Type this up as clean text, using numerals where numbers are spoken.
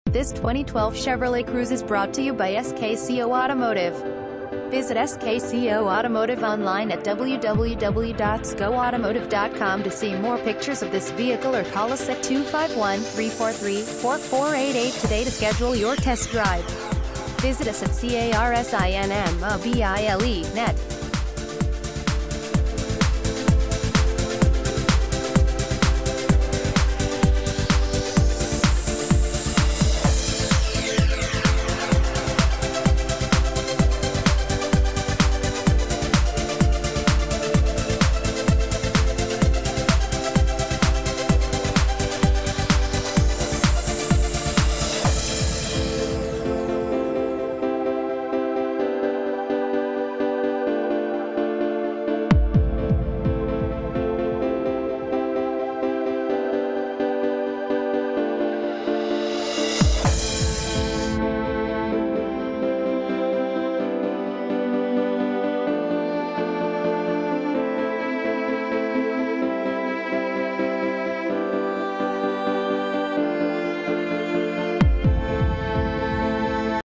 This 2012 Chevrolet Cruze is brought to you by SKCO Automotive. Visit SKCO Automotive online at www.scoautomotive.com to see more pictures of this vehicle or call us at 251-343-4488 today to schedule your test drive. Visit us at CARSINMOBILE.net.